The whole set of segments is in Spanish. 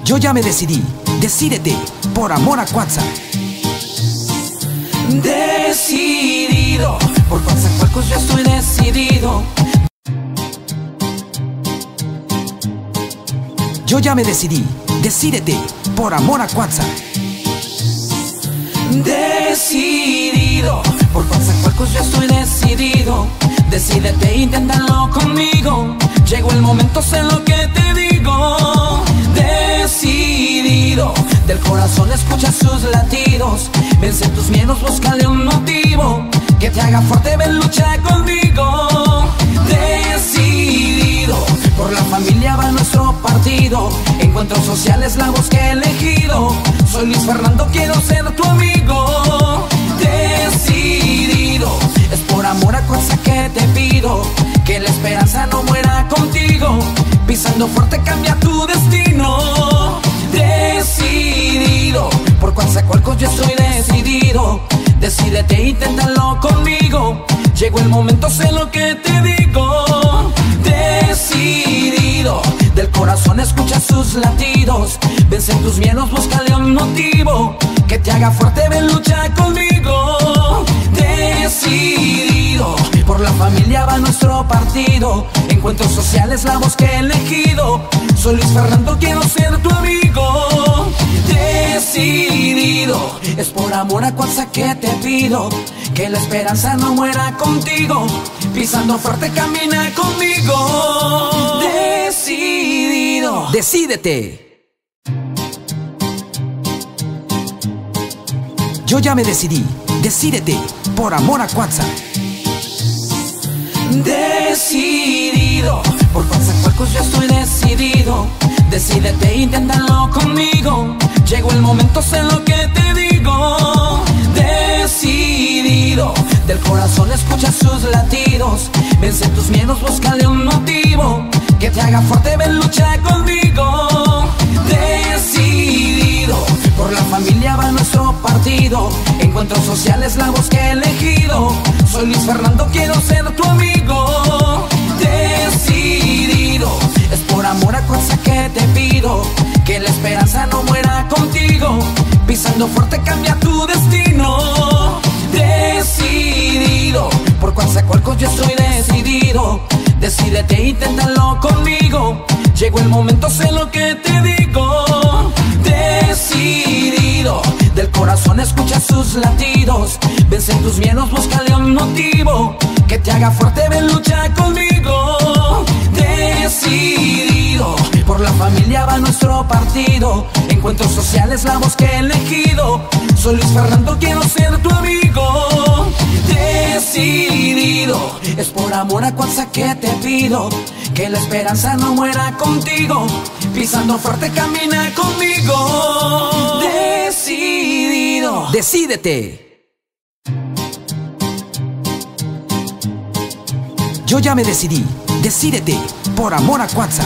Yo ya me decidí, decídete, por amor a Cuatza. Decidido, por Coatzacoalcos yo estoy decidido. Yo ya me decidí, decídete, por amor a Cuatza. Decidido, por Coatzacoalcos yo estoy decidido. Decídete, inténtalo conmigo. Llegó el momento, sé lo que te digo. Decidido, del corazón escucha sus latidos. Vence tus miedos, búscale un motivo que te haga fuerte, ven, lucha conmigo. Decidido, por la familia va nuestro partido. Encuentros sociales, la voz que he elegido. Soy Luis Fernando, quiero ser tu amigo. Decidido, es por amor a Cuatza que te pido que la esperanza no muera contigo. Pisando fuerte cambia tu destino. Decidido, por Coatzacoalcos yo estoy decidido. Decídete, inténtalo conmigo. Llegó el momento, sé lo que te digo. Decidido, del corazón escucha sus latidos. Vence tus miedos, búscale un motivo que te haga fuerte, ven, lucha conmigo. Decidido, por la familia va nuestro partido. Encuentros sociales, la voz que he elegido. Soy Luis Fernando, quiero ser tu amigo. Decidido, es por amor a Cuatza que te pido que la esperanza no muera contigo. Pisando fuerte camina conmigo. Decidido, decídete. Yo ya me decidí, decídete, por amor a Cuatza. Decidido, por Coatzacoalcos yo estoy decidido. Decídete, inténtalo conmigo. Llegó el momento, sé lo que te digo. Decidido, del corazón escucha sus latidos. Vence tus miedos, búscale un motivo que te haga fuerte, ven, lucha conmigo. Decidido, por la familia va nuestro partido. Encuentros sociales, la voz que he elegido. Soy Luis Fernando, quiero ser tu amigo. Decidido, es por amor a Cuatza que te pido que la esperanza no muera contigo. Pisando fuerte cambia tu destino. Decidido, por Coatzacoalcos yo estoy decidido. Decídete, inténtalo conmigo. Llegó el momento, sé lo que te digo. Decidido, del corazón escucha sus latidos. Vence tus miedos, búscale un motivo que te haga fuerte, ven, lucha conmigo. Decidido, por la familia va nuestro partido. Encuentros sociales, la voz que he elegido. Soy Luis Fernando, quiero ser tu amigo. Decidido, es por amor a Cuatza que te pido que la esperanza no muera contigo. Pisando fuerte camina conmigo. Decidido, decídete. Yo ya me decidí, decídete, por amor a Cuatza.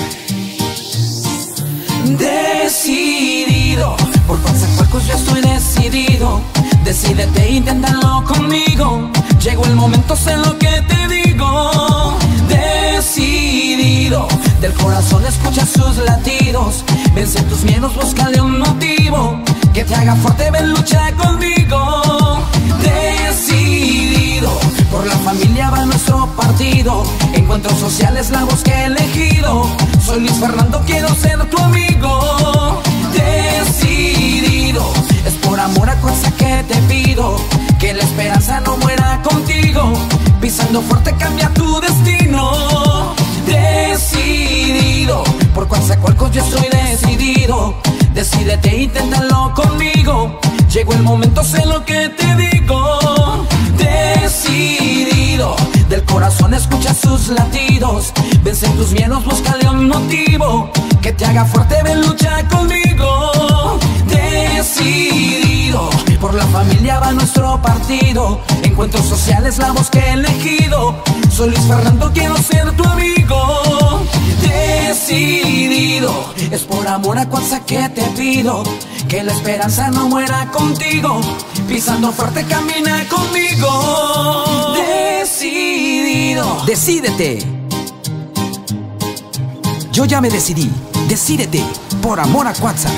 Decidido, por Coatzacoalcos yo estoy decidido. Decídete, inténtalo conmigo. Llegó el momento, sé lo que te digo. Decidido, del corazón escucha sus latidos. Vence tus miedos, búscale un motivo que te haga fuerte, ven, lucha conmigo. Decidido, por la familia va nuestro partido. Encuentros sociales, la voz que he elegido. Soy Luis Fernando, quiero ser tu amigo. Decidido, es por amor a Cuatza que te pido que la esperanza no muera contigo. Pisando fuerte cambia tu destino. Decidido, por Coatzacoalcos yo estoy decidido. Decídete, inténtalo conmigo. Llegó el momento, sé lo que te digo. Decidido, del corazón escucha sus latidos. Vence tus miedos, búscale un motivo que te haga fuerte, ven, lucha conmigo. Decidido, por la familia va nuestro partido. Encuentros sociales, la voz que he elegido. Soy Luis Fernando, quiero ser tu amigo. Decidido, es por amor a Cuatza que te pido que la esperanza no muera contigo. Pisando fuerte camina conmigo. Decidido, decídete. Yo ya me decidí. Decídete, por amor a Cuatza.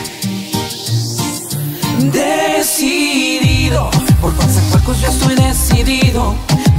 Decidido, por Coatzacoalcos yo estoy decidido.